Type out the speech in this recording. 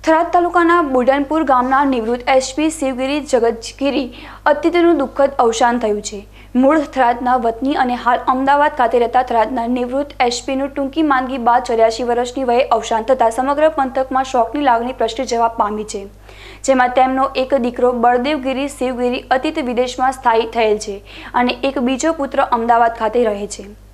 થરાદ તાલુકાના બુઢનપુર ગામના નિવૃત્ત એસપી શિવગીરી જગતગીરી અતિથિનું દુઃખદ અવસાન થયું છે। મૂળ થરાદના વતની અને હાલ અમદાવાદ ખાતે રહેતા થરાદના નિવૃત્ત એસપીનું ટૂંકી માંદગી બાદ 84 વર્ષની વયે અવસાન થતાં સમગ્ર પંથકમાં શોકની લાગણી પ્રસરી જવા પામી છે, જેમાં તેમનો એક દીકરો બળદેવગીરી શિવગીરી અતીત વિદેશમાં સ્થાયી થયેલ છે અને એક બીજો પુત્ર અમદાવાદ ખાતે રહે છે।